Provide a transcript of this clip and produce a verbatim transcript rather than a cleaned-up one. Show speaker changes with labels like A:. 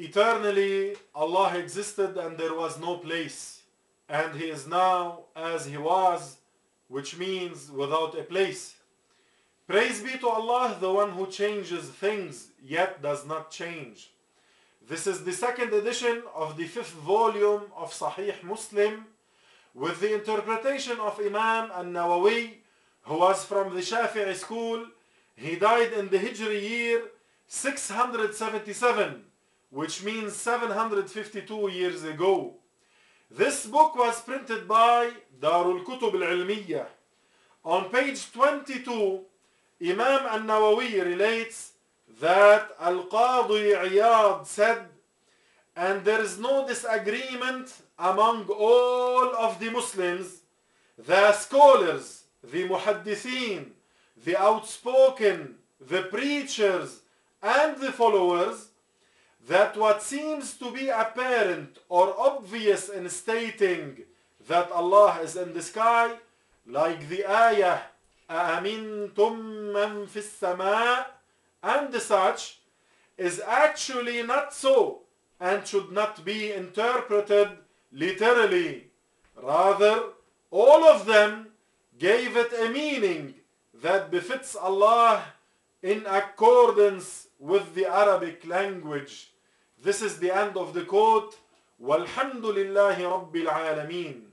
A: eternally Allah existed and there was no place, and He is now as He was, which means without a place. Praise be to Allah, the one who changes things yet does not change. This is the second edition of the fifth volume of Sahih Muslim, with the interpretation of Imam An-Nawawi, who was from the Shafi'i school. He died in the Hijri year six hundred seventy-seven, which means seven hundred fifty-two years ago. This book was printed by Darul Kutub al-Ilmiyyah. On page twenty-two, Imam An-Nawawi relates that Al-Qadi Iyad said, and there is no disagreement among all of the Muslims, the scholars, the muhaddithin, the outspoken, the preachers, and the followers, that what seems to be apparent or obvious in stating that Allah is in the sky, like the ayah, أَأَمِنْتُمْ مَنْ فِي السَّمَاءِ, and such, is actually not so and should not be interpreted literally. Rather, all of them gave it a meaning that befits Allah in accordance with the Arabic language. This is the end of the quote. وَالْحَمْدُ لِلَّهِ رَبِّ الْعَالَمِينَ.